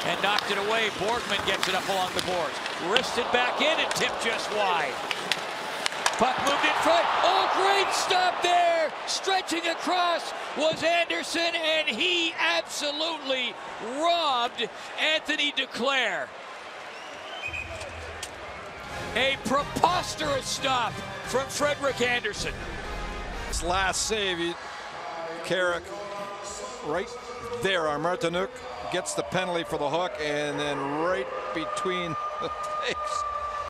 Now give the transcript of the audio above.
and knocked it away. Borgman gets it up along the boards. Wristed back in and tipped just wide. Puck moved in front. Oh, great stop there. Stretching across was Andersen, and he absolutely robbed Anthony Duclair. A preposterous stop from Frederik Andersen. This last save, Carrick right there on Martinuk gets the penalty for the hook, and then right between the